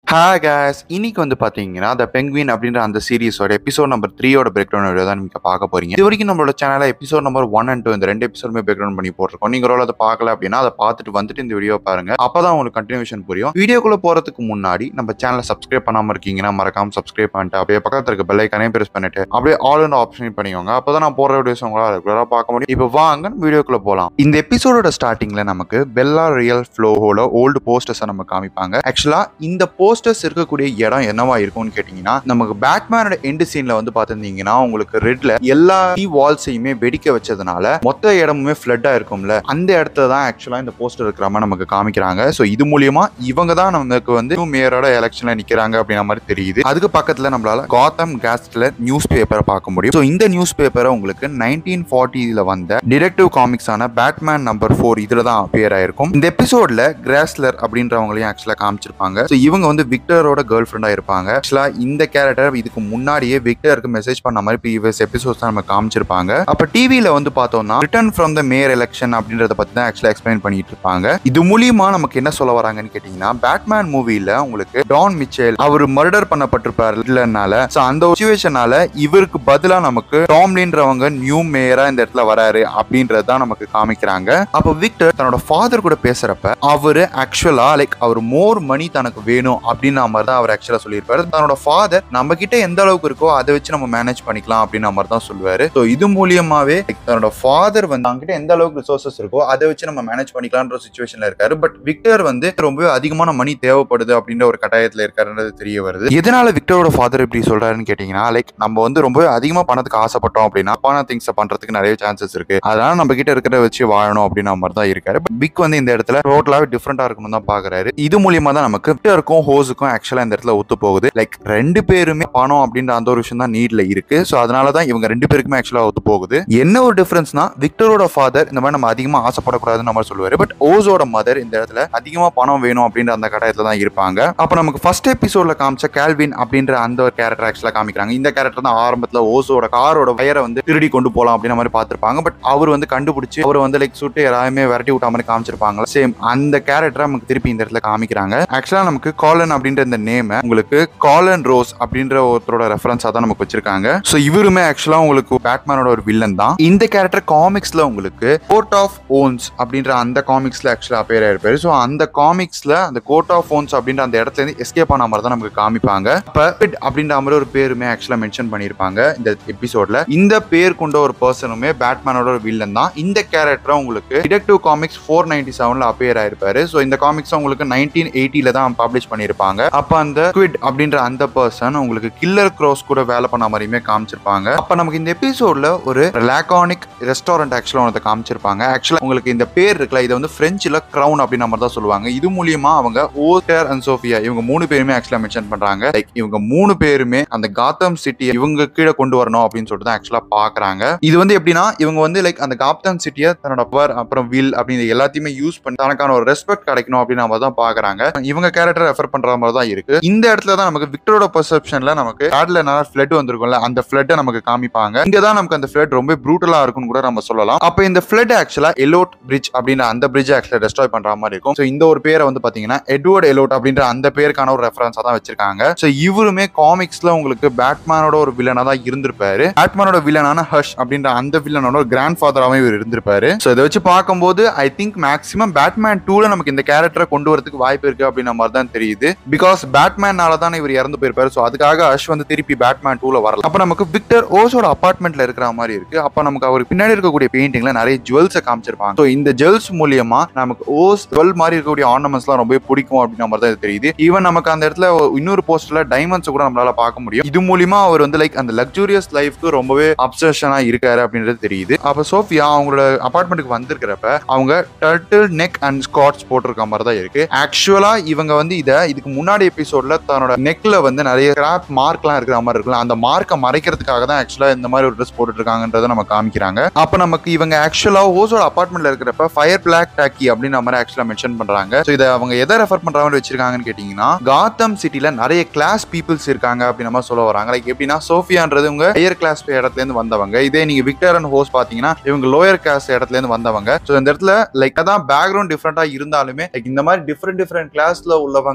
Hi guys, இன்னைக்கு வந்து பாத்தீங்கன்னா The Penguin அப்படின்ற அந்த சீரிஸோட எபிசோட் நம்பர் 3யோட பிரேக் டவுன் வீடியோ தான் நீங்க பார்க்க போறீங்க. இது வரைக்கும் நம்மளோட சேனல்ல எபிசோட் நம்பர் 1 and 2 இந்த ரெண்டு எபிசோடுமே பிரேக் டவுன் பண்ணி போட்டிருக்கோம். நீங்க அதை பார்க்கல அப்படின்னா அதை பார்த்துட்டு வந்துட்டு இந்த வீடியோ பாருங்க. அப்பதான் உங்களுக்கு கண்டினியூஷன் புரியும். வீடியோக்குள்ள போறதுக்கு முன்னாடி நம்ம சேனலை சப்ஸ்கிரைப் பண்ணாம இருக்கீங்கன்னா மறக்காம சப்ஸ்கிரைப் பண்ணிட்டு அப்படியே பக்கத்துல இருக்க பெல் ஐகானையும் பிரஸ் பண்ணிட்டு அப்படியே ஆல் அண்ட் ஆப்ஷன் பண்ணிக்கோங்க. அப்பதான் நான் போற வீடியோஸ் உங்களால ரெகுலரா பார்க்க முடியும். இப்போ வாங்க வீடியோக்குள்ள போலாம். இந்த எபிசோடோட ஸ்டார்டிங்ல நமக்கு பெல்லா ரியல் ஃப்ளோவோட ஓல்டு போஸ்டர்ஸ் நம்ம காமிப்பாங்க. ஆக்சுவலா இந்த போஸ்டர்ஸ் இருக்கக்கூடிய இடம் என்னவா இருக்கும்னு கேட்டீங்கன்னா, நமக்கு பேட்மேனோட எண்ட் சீன்ல வந்து பாத்திருந்தீங்கன்னா உங்களுக்கு ரெட்ல எல்லா வால்ஸையுமே வெடிக்க வச்சதுனால மொத்த இடமுமே ஃப்ளட்டா இருக்கும்ல, அந்த இடத்துல தான் ஆக்சுவலா இந்த போஸ்டர் இருக்கிற மாதிரி நமக்கு காமிக்கிறாங்க. சோ இது மூலியமா இவங்க தான் நமக்கு வந்து மேயரோட எலெக்ஷன்ல நிக்கிறாங்க அப்படிங்கிற மாதிரி தெரியுது. அதுக்கு பக்கத்துல நம்மளால காத்தம் கேஸ்ட்ல நியூஸ் பேப்பரை பார்க்க முடியும். சோ இந்த நியூஸ் பேப்பரை உங்களுக்கு 1940ல வந்த டிடெக்டிவ் காமிக்ஸான பேட்மேன் நம்பர் 4 இதுல தான் அப்பியர் ஆயிருக்கும். இந்த எபிசோட்ல கிராஸ்லர் அப்படின்றவங்களையும் ஆக்சுவலா காமிச்சிருப்பாங்க. சோ இவங்க வந்து விக்டரோட கேர்ள் ஃப்ரெண்டா இருப்பாங்க. ஆக்சுவலா இந்த கேரக்டர் இதுக்கு முன்னாடியே விக்டருக்கு மெசேஜ் பண்ண மாதிரி ப்ரீவியஸ் எபிசோட்ஸ் நம்ம காமிச்சிருப்பாங்க. அப்ப டிவில வந்து பார்த்தோம்னா return from the mayor election அப்படின்றத பத்தி தான் ஆக்சுவலா எக்ஸ்பிளைன் பண்ணிட்டு இருப்பாங்க. இது மூலியமா நமக்கு என்ன சொல்ல வராங்கன்னு கேட்டீங்கன்னா, பேட்மேன் மூவில உங்களுக்கு டான் மிச்சேல் அவர் மர்டர் பண்ணப்பட்டிருப்பாரு இல்லனால, சோ அந்த சிச்சுவேஷனால இவருக்கு பதிலா நமக்கு டாம்லின்றவங்க நியூ மேயரா இந்த இடத்துல வராரு அப்படின்றது தான் நமக்கு காமிக்கிறாங்க. அப்ப விக்டர் தன்னோட ஃபாதர் கூட பேசுறப்ப அவரு ஆக்சுவலா அவர் மோர் மணி தனக்கு வேணும் அப்படின்ற மாதிரி தான் அவர் ஆக்சுவலா சொல்லியிருப்பாரு. தன்னோட ஃபாதர் நம்ம கிட்ட எந்த அளவுக்கு இருக்கோ அதை வச்சு நம்ம மேனேஜ் பண்ணிக்கலாம் அப்படின்ற மாதிரி தான் சொல்லுவாரு. ஸோ இது மூலியமாவே தன்னோட ஃபாதர் வந்து அவங்ககிட்ட எந்த அளவுக்கு ரிசோர்சஸ் இருக்கோ அதை வச்சு நம்ம மேனேஜ் பண்ணிக்கலாம்ன்ற சிச்சுவேஷன்ல இருக்காரு. பட் விக்டர் வந்து ரொம்ப அதிகமான மணி தேவைப்படுது அப்படின்ற ஒரு கட்டாயத்துல இருக்காருன்றது தெரிய வருது. எதனால விக்டரோட ஃபாதர் இப்படி சொல்றாருன்னு கேட்டீங்கன்னா, நம்ம வந்து ரொம்ப அதிகமா பணத்துக்கு ஆசைப்பட்டோம் அப்படின்னா அப்பான திங்ஸ் பண்றதுக்கு நிறைய சான்சஸ் இருக்கு. அதனால நம்ம கிட்ட இருக்கிறத வச்சு வாழணும் அப்படின்ற மாதிரி தான் இருக்காரு. பிக் வந்து இந்த இடத்துல டோட்டலாவே டிஃபரெண்டா இருக்கணும் தான் பாக்குறாரு. இது மூலியமா தான் நமக்கு விக்டருக்கும் ஹோஸுக்கும் ஆக்சுவலா இந்த இடத்துல ஒத்து போகுது. ரெண்டு பேருமே பணம் அப்படின்ற அந்த ஒரு விஷயம் தான் நீட்ல இருக்கு. சோ அதனாலதான் இவங்க ரெண்டு பேருக்குமே ஆக்சுவலா ஒத்து போகுது. என்ன ஒரு டிஃபரன்ஸ்னா, விக்டரோட ஃபாதர் இந்த மாதிரி நம்ம அதிகமா ஆசைப்படக்கூடாதுன்னு நம்ம சொல்லுவாரு. பட் ஓஸோட மதர் இந்த இடத்துல அதிகமா பணம் வேணும் அப்படின்ற அந்த கட்டாயத்துல தான் இருப்பாங்க. அப்ப நமக்கு ஃபர்ஸ்ட் எபிசோட்ல காமிச்ச கால்வின் அப்படின்ற அந்த ஒரு கேரக்டர் ஆக்சுவலா காமிக்கிறாங்க. இந்த கேரக்டர் தான் ஆரம்பத்துல ஓஸோட காரோட வயரை வந்து திருடி கொண்டு போலாம் அப்படின்ற மாதிரி பார்த்திருப்பாங்க. பட் அவர் வந்து கண்டுபிடிச்சு அவர் வந்து சுட்டு யாராயுமே விரட்டி விட்ட மாதிரி காமிச்சிருப்பாங்க. சேம் அந்த கேரக்டரை நமக்கு திருப்பி இந்த இடத்துல காமிக்கிறாங்க. ஆக்சுவலா நமக்கு காலன் அப்படின்ற இந்த நேம் உங்களுக்கு காலன் ரோஸ் அப்படின்ற ஒருத்தரோட ரெஃபரன்ஸா தான் நமக்கு வச்சிருக்காங்க. சோ இவருமே ஆக்சுவலா உங்களுக்கு பேட்மேனோட ஒரு வில்லன் தான். இந்த கேரக்டர் காமிக்ஸ்ல உங்களுக்கு கோர்ட் ஆஃப் ஓன்ஸ் அப்படின்ற அந்த காமிக்ஸ்ல ஆக்சுவலா அப்பியர் ஆயிருப்பாரு. சோ அந்த காமிக்ஸ்ல அந்த கோர்ட் ஆஃப் ஓன்ஸ் அப்படின்ற அந்த இடத்துல இருந்து எஸ்கேப் ஆன மாதிரி தான் நமக்கு காமிப்பாங்க. அப்ப அப்படின்ற மாதிரி ஒரு பேருமே ஆக்சுவலா மென்ஷன் பண்ணிருப்பாங்க இந்த எபிசோட்ல. இந்த பேர் கொண்ட ஒரு பர்சனுமே பேட்மேனோட ஒரு வில்லன் தான். இந்த கேரக்டர் உங்களுக்கு டிடெக்டிவ் காமிக்ஸ் 497ல அப்பியர் ஆயிருப்பாரு. சோ இந்த காமிக்ஸ் உங்களுக்கு 1980ல தான் பப்ளிஷ் பண்ணிருப்பாங்க. அப்ப அந்த ஸ்குவிட் அப்படின்ற அந்த பர்சன் உங்களுக்கு கில்லர் க்ரோஸ் கூட வேலை பண்ண மாதிரியுமே காமிச்சிருப்பாங்க. அப்ப நமக்கு இந்த எபிசோட்ல ஒரு லாகானிக் ரெஸ்டாரண்ட் ஆக்சுவலா ஒன்று காமிச்சிருப்பாங்க. ஆக்சுவலா உங்களுக்கு இந்த பேர் இருக்குல்ல, இதை வந்து பிரெஞ்சுல கிரவுன் அப்படின்ற மாதிரி தான் சொல்லுவாங்க. இது மூலியமா அவங்க ஓஸ்டர் அண்ட் சோஃபியா இவங்க மூணு பேருமே ஆக்சுவலா மென்ஷன் பண்றாங்க. இவங்க மூணு பேருமே அந்த காத்தம் சிட்டியை இவங்க கீழே கொண்டு வரணும் அப்படின்னு சொல்லிட்டு தான் ஆக்சுவலா பாக்குறாங்க. இது வந்து எப்படின்னா, இவங்க வந்து அந்த காத்தம் சிட்டியை தன்னோட பவர் அப்புறம் வில் அப்படின்னு எல்லாத்தையுமே யூஸ் பண்ணி தனக்கான ஒரு ரெஸ்பெக்ட் கிடைக்கணும் அப்படின்னு நம்ம தான் பாக்குறாங்க. இவங்க கேரக்டர் ரெஃபர் பண்ற மாதிரி தான் இருக்கு. இந்த இடத்துல தான் நமக்கு விக்டரோட பெர்செப்ஷன்ல நமக்கு காட்ல ஃப்ளட் வந்திருக்கும்ல, அந்த ஃப்ளட்டை நமக்கு காமிப்பாங்க. இங்க தான் நமக்கு அந்த ஃப்ளட் ரொம்ப ப்ரூட்டலா இருக்கும்னு கூட நம்ம சொல்லலாம். அப்ப இந்த ஃப்ளட் ஆக்சுவலா எலோட் பிரிட்ஜ் அப்படின்ற அந்த பிரிட்ஜ் ஆக்சுவலா டெஸ்ட்ராய் பண்ற மாதிரி இருக்கும். சோ இந்த ஒரு பேரை வந்து பாத்தீங்கன்னா எட்வர்ட் எலோட் அப்படின்ற அந்த பேருக்கான ஒரு ரெஃபரன்ஸா தான் வச்சிருக்காங்க. சோ இவருமே காமிக்ஸ்ல உங்களுக்கு பேட்மேனோட ஒரு வில்லனா தான் இருந்திருப்பாரு. பேட்மேனோட வில்லனான ஹஷ் அப்படின்ற அந்த வில்லனோட ஒரு கிராண்ட் ஃபாதராவே இவர் இருந்திருப்பாரு. சோ இதை வச்சு பார்க்கும்போது ஐ திங்க் மேக்ஸிமம் பேட்மேன் 2ல நமக்கு இந்த கேரக்டரை கொண்டு வரதுக்கு வாய்ப்பு இருக்கு அப்படின்ற மாதிரி தான் தெரியுது. பிகாஸ் பேட்மேனால தான் இவர் இறந்து போயிருப்பாரு. சோ அதுக்காக அஷ் வந்து திருப்பி பேட்மேன் 2ல வரலாம். அப்ப நமக்கு விக்டர் ஓஸோட அபார்ட்மெண்ட்ல இருக்கிற மாதிரி இருக்கு. அப்ப நமக்கு அவருக்கு பின்னாடி இருக்கக்கூடிய பெயிண்டிங்ல நிறைய ஜுவல்ஸை காமிச்சிருப்பாங்க. சோ இந்த ஜுவல்ஸ் மூலியமா நமக்கு ஓஸ் ஜுவல் மாதிரி இருக்கக்கூடிய ஆர்னமெண்ட்ஸ் எல்லாம் ரொம்ப பிடிக்கும் அப்படின்ற மாதிரி தான் தெரியுது. ஈவன் நமக்கு அந்த இடத்துல இன்னொரு போஸ்டர்ல டைமண்ட்ஸ் கூட நம்மளால பார்க்க முடியும். இது மூலியமா அவர் வந்து அந்த லக்ஸூரியஸ் லைஃப்க்கு ரொம்பவே அப்சஷனா இருக்காரு அப்படின்றது தெரியுது. அப்ப சோஃபியா அவங்களோட அபார்ட்மெண்ட்டுக்கு வந்திருக்கிறப்ப அவங்க டர்ட்டில் நெக் அண்ட் ஸ்காட்ச் போட்டிருக்க மாதிரி தான் இருக்கு. ஆக்சுவலா இவங்க வந்து இதுக்கு முன்னாடி எபிசோட்ல தன்னோட நெக்ல வந்து நிறைய கிராப் மார்க் எல்லாம் இருக்கிற மாதிரி இருக்கலாம். அந்த மார்க்கை மறைக்கிறதுக்காக தான் ஆக்சுவலா இந்த மாதிரி ஒரு ட்ரெஸ் போட்டுட்டு இருக்காங்கன்றத நம்ம காமிக்கிறாங்க. அப்ப நமக்கு இவங்க ஆக்சுவலா ஓஸோட அபார்ட்மெண்ட்ல இருக்கிறப்ப ஃபயர் பிளாக் டாக்கி அப்படின்ற மாதிரி ஆக்சுவலா மென்ஷன் பண்றாங்க. சோ இதை அவங்க எதை ரெஃபர் பண்ற மாதிரி வச்சிருக்காங்கன்னு கேட்டீங்கன்னா, காத்தம் சிட்டில நிறைய கிளாஸ் பீப்புள்ஸ் இருக்காங்க அப்படின்னு நம்ம சொல்ல வராங்க. எப்படின்னா சோஃபியான்றது இவங்க ஹையர் கிளாஸ் இடத்துல இருந்து வந்தவங்க. இதே நீங்க விக்டர் அண்ட் ஹோஸ் பாத்தீங்கன்னா இவங்க லோயர் கிளாஸ் இடத்துல இருந்து வந்தவங்க. சோ இந்த இடத்துல அதான் பேக்ரவுண்ட் டிஃபரெண்டா இருந்தாலுமே இந்த மாதிரி டிஃபரெண்ட் கிளாஸ்ல உள்ளவங்க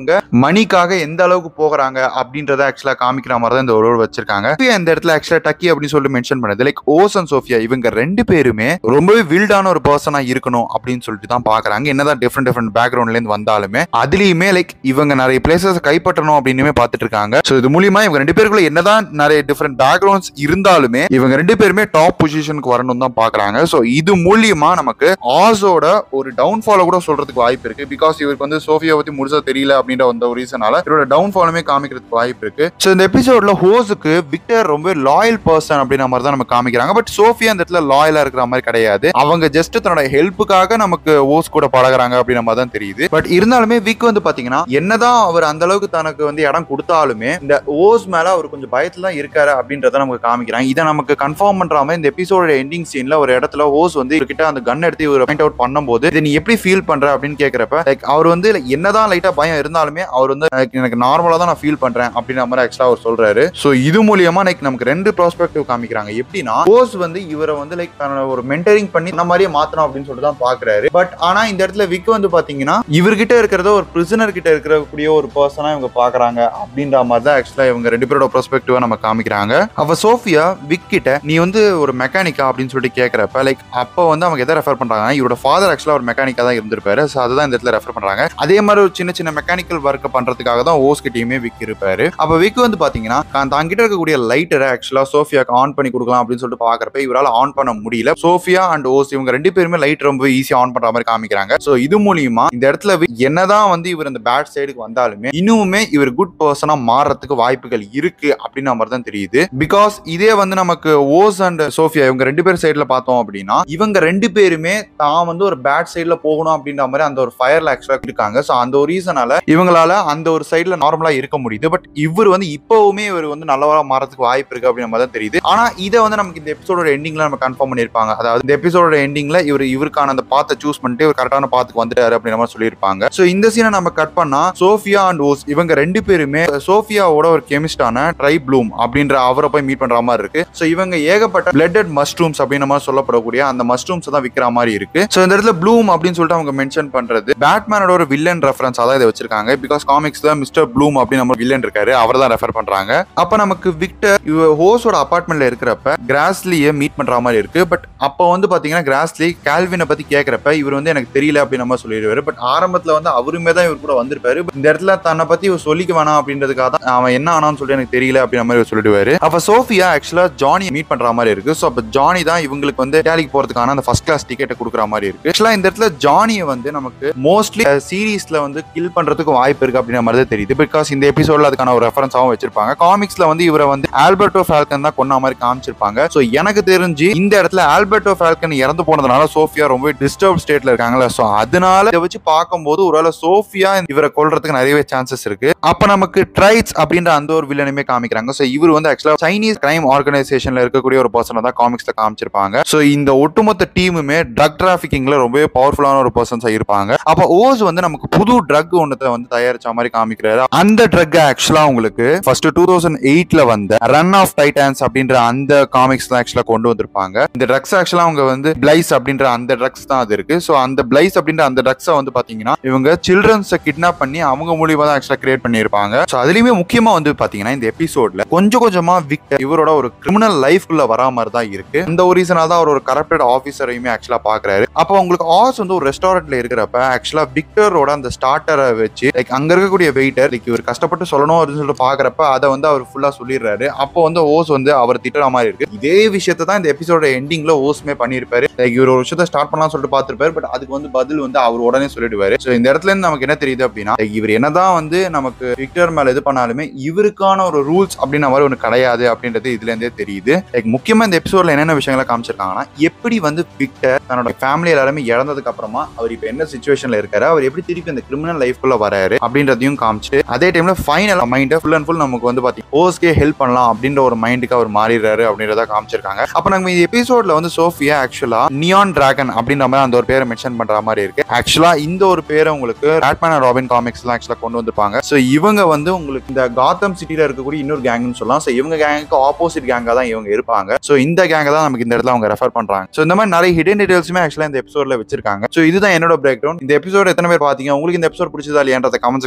மணிக்காக எந்த அளவுக்கு போகிறாங்க அப்படின்றத ஆக்சுவலா காமிக்கிற மாதிரி தான் இந்த ஒரு வச்சிருக்காங்க. இந்த இடத்துல ஆக்சுவலா டக்கி அப்படின்னு சொல்லிட்டு மென்ஷன் பண்ணது லைக் ஓஸ் அண்ட் சோஃபியா இவங்க ரெண்டு பேருமே ரொம்பவே வில்டான ஒரு பர்சனா இருக்கணும் அப்படின்னு சொல்லிட்டு தான் பாக்குறாங்க. என்னதான் டிஃப்ரெண்ட் பேக்ரவுண்ட்ல இருந்து வந்தாலுமே அதுலயுமே லைக் இவங்க நிறைய பிளேசஸ் கைப்பற்றணும் அப்படின்னு பார்த்துட்டு இருக்காங்க. சோ இது மூலியமா இவங்க ரெண்டு பேருக்குள்ள என்னதான் நிறைய டிஃப்ரெண்ட் பேக்ரவுண்ட்ஸ் இருந்தாலுமே இவங்க ரெண்டு பேருமே டாப் பொசிஷனுக்கு வரணும் தான் பாக்குறாங்க. சோ இது மூலியமா நமக்கு ஆஸோட ஒரு டவுன்ஃபால கூட சொல்றதுக்கு வாய்ப்பு இருக்கு. பிகாஸ் இவருக்கு வந்து சோஃபியா பத்தி முழுசா தெரியல அப்படின்ற அந்த ஒரு ரீசனால இவரோட டவுன்ஃபாலுமே காமிக்கிறதுக்கு வாய்ப்பு இருக்கு. சோ இந்த எபிசோட்ல ஹோஸுக்கு விக்டர் ரொம்ப லாயல் பர்சன் அப்படின்ற மாதிரி தான் நம்ம காமிக்கிறாங்க. பட் சோஃபியா இந்த இடத்துல லாயலா இருக்கிற மாதிரி கிடையாது. அவங்க ஜஸ்ட் தன்னோட ஹெல்ப்புக்காக நமக்கு ஓஸ் கூட பழகுறாங்க அப்படின்ற மாதிரி தான் தெரியுது. பட் இருந்தாலுமே விக் வந்து பாத்தீங்கன்னா என்னதான் அவர் அந்த அளவுக்கு தனக்கு வந்து இடம் கொடுத்தாலுமே இந்த ஓஸ் மேல அவர் கொஞ்சம் பயத்துல தான் இருக்காரு அப்படின்றத நமக்கு காமிக்கிறாங்க. இதை நமக்கு கன்ஃபார்ம் பண்றாம இந்த எபிசோட எண்டிங் சீன்ல ஒரு இடத்துல ஓஸ் வந்து இவர்கிட்ட அந்த கன் எடுத்து இவர் பாயிண்ட் அவுட் பண்ணும்போது இதை நீ எப்படி ஃபீல் பண்ற அப்படின்னு கேட்கிறப்ப லைக் அவர் வந்து என்னதான் லைட்டா பயம் இருந்தாலுமே அவர் வந்து எனக்கு நார்மலா தான் நான் ஃபீல் பண்றேன் அப்படின்ற மாதிரி ஆக்சுவலா அவர் சொல்றாரு. சோ இது மூலியமா லைக் நமக்கு ரெண்டு பெர்ஸ்பெக்டிவ் காமிக்கிறாங்க. எப்படின்னா ஓஸ் வந்து இவரை வந்து லைக் ஒரு மென்டரிங் பண்ணி இந்த மாதிரியே மாத்தணும் அப்படின்னு சொல்லிட்டு தான் பாக்குறாரு. பட் ஆனா இந்த இடத்துல விக் வந்து பாத்தீங்கன்னா இவர்கிட்ட இருக்கிறத ஒரு பிரிசனர் கிட்ட இருக்கக்கூடிய ஒரு பர்சனா இவங்க பாக்குறாங்க அப்படின்ற மாதிரி தான் ஆக்சுவலா இவங்க ரெண்டு பேரோட பெர்ஸ்பெக்டிவா நம்ம காமிக்கிறாங்க. அவ சோஃபியா விக் கிட்ட நீ வந்து ஒரு மெக்கானிக்கா அப்படின்னு சொல்லிட்டு கேட்கிறப்ப லைக் அப்ப வந்து அவங்க எதை ரெஃபர் பண்றாங்க இவரோட ஃபாதர் ஆக்சுவலா ஒரு மெக்கானிக்கா தான் இருந்திருப்பாரு. சோ அதுதான் இந்த இடத்துல ரெஃபர் பண்றாங்க. அதே மாதிரி ஒரு சின்ன சின்ன மெக்கானிக்கல் ஒர்க் பண்றதுக்காக தான் ஓஸ் கிட்டயுமே விக் இருப்பாரு. அப்ப விக் வந்து பாத்தீங்கன்னா தான் கிட்ட இருக்கக்கூடிய லைட்டரை ஆக்சுவலா சோஃபியாக்கு ஆன் பண்ணி கொடுக்கலாம் அப்படின்னு சொல்லிட்டு பாக்குறப்ப இவரால் ஆன் பண்ண முடியல. சோஃபியா அண்ட் ஓஸ் இவங்க ரெண்டு பேருமே லைட் ரொம்ப ஈஸியா ஆன் பண்ற மாதிரி காமிக்கிறாங்க. சோ இது மூலியமா இந்த இடத்துல என்னதான் வந்து இவர் இந்த பேட் சைடுக்கு வந்தாலுமே இன்னுமே இவர் குட் பர்சனா மாறதுக்கு வாய்ப்புகள் இருக்கு அப்படின்ற மாதிரி தான் தெரியுது. பிகாஸ் இதே வந்து நமக்கு ஓஸ் அண்ட் சோஃபியா இவங்க ரெண்டு பேர் சைடுல பார்த்தோம் அப்படின்னா இவங்க ரெண்டு பேருமே தான் வந்து ஒரு பேட் சைடுல போகணும் அப்படின்ற மாதிரி அந்த ஒரு ஃபயர்ல ஆக்சுவலா இருக்காங்க. சோ அந்த ஒரு ரீசனால இவங்களால அந்த ஒரு சைடுல நார்மலா இருக்க முடியுது. பட் இவர் வந்து இப்பவுமே இவர் வந்து நல்லவரா மாறதுக்கு வாய்ப்பு இருக்கு அப்படின்ற மாதிரி தான் தெரியுது. ஆனா இதை வந்து நமக்கு இந்த எபிசோட எண்டிங்ல நம்ம கன்ஃபார்ம் பண்ணிருப்பாங்க. அதாவது இந்த எபிசோட எண்டிங்ல இவருக்கான அந்த பாத்தை சூஸ் பண்ணிட்டு இவர் கரெக்டான பாத்துக்கு வந்துட்டாரு அப்படின்ற மாதிரி சொல்லியிருப்பாங்க. சோ இந்த சீனை நம்ம கட் பண்ணா சோஃபியா அண்ட் ஓஸ் இவங்க ரெண்டு பேருமே சோஃபியாவோட ஒரு கெமிஸ்டான ட்ரை ப்ளூம் அப்படின்ற அவரை போய் மீட் பண்ற மாதிரி இருக்கு. சோ இவங்க ஏகப்பட்ட பிளட்டட் மஷ்ரூம்ஸ் அப்படின்ற மாதிரி சொல்லப்படக்கூடிய அந்த மஷ்ரூம்ஸ் தான் விக்கிற மாதிரி இருக்கு. சோ இந்த இடத்துல ப்ளூம் அப்படின்னு சொல்லிட்டு அவங்க மென்ஷன் பண்றது பேட்மேனோட ஒரு வில்லன் ரெஃபரன்ஸ் அதான் இதை வச்சிருக்காங்க. பிகாஸ் காமிக்ஸ்ல மிஸ்டர் ப்ளூம் அப்படின்னு நம்ம வில்லன் இருக்காரு, அவர் தான் ரெஃபர் பண்றாங்க. அப்ப நமக்கு விக்டர் ஹோஸோட அபார்ட்மெண்ட்ல இருக்கிறப்ப கிராஸ்லியை மீட் பண்ற மாதிரி இருக்கு. பட் அப்போ வந்து பாத்தீங்கன்னா கிராஸ்லி கால்வினை பத்தி கேட்கறப்ப இவர் வந்து எனக்கு தெரியல அப்படின்னு நம்ம சொல்லிடுவாரு. பட் ஆரம்பத்துல வந்து அவருமே தான் இவர் கூட வந்திருப்பாரு. இந்த இடத்துல தன்னை பத்தி இவர் சொல்லிக்க வேணாம் அப்படின்றதுக்காக தான் அவன் என்ன ஆனான்னு சொல்லி எனக்கு தெரியல அப்படின்ற மாதிரி சொல்லிடுவாரு. அப்ப சோஃபியா ஆக்சுவலா ஜானி மீட் பண்ற மாதிரி இருக்கு. சோ அப்ப ஜானி தான் இவங்களுக்கு வந்து இட்டாலிக்கு போறதுக்கான அந்த ஃபர்ஸ்ட் கிளாஸ் டிக்கெட் கொடுக்குற மாதிரி இருக்கு. ஆக்சுவலா இந்த இடத்துல ஜானியை வந்து நமக்கு மோஸ்ட்லி சீரீஸ்ல வந்து கில் பண்றதுக்கு வாய்ப்பு இருக்கு அப்படின்ற மாதிரி தான் தெரியுது. பிகாஸ் இந்த எபிசோட்ல அதுக்கான ஒரு ரெஃபரன்ஸாவும் வச்சிருப்பாங்க. காமிக்ஸ்ல வந்து இவரை வந்து ஆல்பர்டோ ஃபால்கன் தான் கொன்ன மாதிரி காமிச்சிருப்பாங்க. சோ எனக்கு தெரிஞ்சு இந்த இடத்துல ஆல்பர்டோ ஃபால்கன் இறந்து போனதுனால சோஃபியா ரொம்ப டிஸ்டர்ப் ஸ்டேட்ல இருக்காங்களா. சோ அதனால இதை வச்சு பார்க்கும்போது ஒருவேளை சோஃபியா இவரை கொல்றதுக்கு நிறையவே சான்சஸ் இருக்கு. அப்ப நமக்கு ட்ரைட்ஸ் அப்படின்ற அந்த ஒரு வில்லனுமே காமிக்கிறாங்க. சோ இவர் வந்து ஆக்சுவலா சைனீஸ் கிரைம் ஆர்கனைசேஷன்ல இருக்கக்கூடிய ஒரு பர்சனை தான் காமிக்ஸ்ல காமிச்சிருப்பாங்க. சோ இந்த ஒட்டுமொத்த டீமுமே ட்ரக் டிராபிகிங்ல ரொம்பவே பவர்ஃபுல்லான ஒரு பர்சன்ஸா இருப்பாங்க. அப்ப ஓஸ் வந்து நமக்கு புது ட்ரக் ஒன்றத்தை வந்து தயாரிச்ச மாதிரி காமிக்கிறாரு. அந்த ட்ரக் ஆக்சுவலா உங்களுக்கு ஃபர்ஸ்ட் 2008ல வந்த ரன் ஆஃப் டைட்டன்ஸ் அப்படின்ற அந்த காமிக்ஸ் தான் ஆக்சுவலா கொண்டு வந்திருப்பாங்க. இந்த ட்ரக்ஸ் ஆக்சுவலா அவங்க வந்து பிளைஸ் அப்படின்ற அந்த ட்ரக்ஸ் தான் அது இருக்கு. சோ அந்த பிளைஸ் அப்படின்ற அந்த ட்ரக்ஸை வந்து பாத்தீங்கன்னா இவங்க சில்ட்ரன்ஸை கிட்னாப் பண்ணி அவங்க மூலியமா தான் ஆக்சுவலா கிரியேட் பண்ணிருப்பாங்க. சோ அதுலயுமே முக்கியமா வந்து பாத்தீங்கன்னா இந்த எபிசோட்ல கொஞ்சம் கொஞ்சமா விக்டர் இவரோட ஒரு கிரிமினல் லைஃப்குள்ள வரா மாதிரி தான் இருக்கு. இந்த ஒரு ரீசனால தான் அவர் ஒரு கரப்டட் ஆபீசரையுமே ஆக்சுவலா பாக்குறாரு. அப்ப உங்களுக்கு ஆஸ் வந்து ஒரு ரெஸ்டாரண்ட்ல இருக்கிறப்ப ஆக்சுவலா விக்டரோட அந்த ஸ்டார்டரை வச்சு லைக் அங்க இருக்கக்கூடிய வெயிட்டர் லைக் இவர் கஷ்டப்பட்டு சொல்லணும் அப்படின்னு சொல்லிட்டு பாக்குறப்ப அதை வந்து அவர் ஃபுல்லா சொல்லிடுறாரு. அப்போ வந்து ஓஸ் வந்து அவர் திட்டுற மாதிரி இருக்கு. இதே விஷயத்தை தான் இந்த எபிசோட எண்டிங்ல ஓஸ்மே பண்ணிருப்பாரு. லைக் இவர் ஒரு விஷயத்தை ஸ்டார்ட் பண்ணலாம் சொல்லிட்டு பாத்துருப்பாரு. பட் அதுக்கு வந்து பதில் வந்து அவர் உடனே சொல்லிடுவாரு. சோ இந்த இடத்துல இருந்து நமக்கு என்ன தெரியுது அப்படின்னா இவர் என்னதான் வந்து நமக்கு விக்டர் மேல இது பண்ணாலுமே இவருக்கான ஒரு ரூல்ஸ் அப்படின்ற மாதிரி ஒண்ணு கிடையாது அப்படின்றது இதுல இருந்தே தெரியுது. லைக் முக்கியமா இந்த எபிசோட்ல என்னென்ன விஷயங்களை காமிச்சிருக்காங்கன்னா எப்படி வந்து விக்டர் தன்னோட ஃபேமிலி எல்லாருமே இறந்ததுக்கு அப்புறமா அவர் இப்ப என்ன சிச்சுவேஷன்ல இருக்காரு, அவர் எப்படி திருப்பி இந்த கிரிமினல் லைஃப்குள்ள வராரு அப்படின்றதையும் காமிச்சு அதே டைம்ல final mind full and full நமக்கு வந்து பாத்தீங்கன்னா ஓஸ்கே ஹெல்ப் பண்ணலாம் அப்படின்ற ஒரு மைண்டுக்கு அவர் மாறிடுறாரு அப்படின்றத காமிச்சிருக்காங்க. அப்ப நம்ம இந்த எபிசோட்ல வந்து சோஃபியா ஆக்சுவலா நியான் டிராகன் அப்படின்ற மாதிரி அந்த ஒரு பேரை மென்ஷன் பண்ற மாதிரி இருக்கு. ஆக்சுவலா இந்த ஒரு பேரை உங்களுக்கு பேட்மேன் அண்ட் ராபின் காமிக்ஸ் எல்லாம் ஆக்சுவலா கொண்டு வந்திருப்பாங்க. சோ இவங்க வந்து உங்களுக்கு இந்த காத்தம் சிட்டில இருக்கக்கூடிய இன்னொரு கேங்னு சொல்லலாம். சோ இவங்க கேங்குக்கு ஆப்போசிட் கேங்கா தான் இவங்க இருப்பாங்க. சோ இந்த கேங்க தான் நமக்கு இந்த இடத்துல அவங்க ரெஃபர் பண்றாங்க. சோ இந்த மாதிரி நிறைய ஹிடன் டீடைல்ஸுமே ஆக்சுவலா இந்த எபிசோட்ல வச்சிருக்காங்க. சோ இதுதான் என்னோட பிரேக் டவுன். இந்த எபிசோட் எத்தனை பேர் பாத்தீங்க, உங்களுக்கு இந்த எபிசோட் பிடிச்சதா இல்லையான்றத கமெண்ட் செக்ஷன்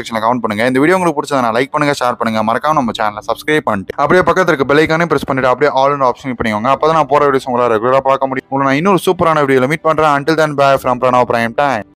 செக்ஷன்ல கமெண்ட் பண்ணுங்க. இந்த வீடியோ உங்களுக்கு பிடிச்சதா லைக் பண்ணுங்க, ஷேர் பண்ணுங்க, மறக்காம நம்ம சேனலை சப்ஸ்கிரைப் பண்ணிட்டு அப்படியே பக்கத்துல இருக்க பெல் ஐகானையும் பிரஸ் பண்ணிட்டு அப்படியே ஆல் ஆப்ஷன் பண்ணிக்கோங்க. அப்பதான் நான் போற வீடியோஸ் உங்களால ரெகுலரா பார்க்க முடியும். உங்களை நான் இன்னொரு சூப்பரான வீடியோல மீட் பண்றேன். Until then, bye from Pranav Prime Time.